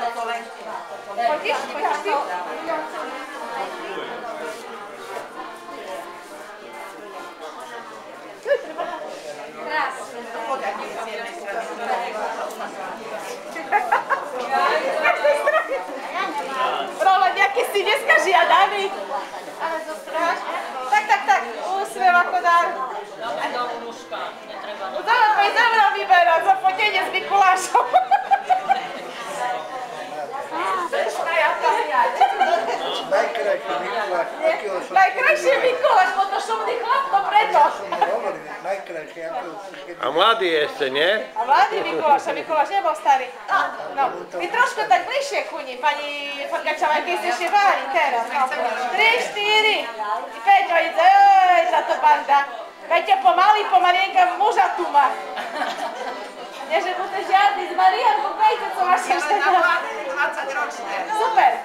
Chodíš ty? Krásne. Rola, nejaký si dneska žiadaný. Ale zostráš. Tak. Úsmev ako dar. Dobre, dobre vyberať za fotenie s Mikulášom. Najkrajší Mikuláš, bo to šumný chlap, to preto. A mladý ešte, nie? A mladý Mikuláš, a Mikuláš nebol starý. No, vy trošku tak bližšie ku ní, pani Forgačová, keď si ešte vári teraz. 3, 4, 5, oj, táto banda. Peťo pomalienka muža tu má. Nie, že bude žiadny z Marianku, Peťo, co máš ešte. 20 ročné. Super.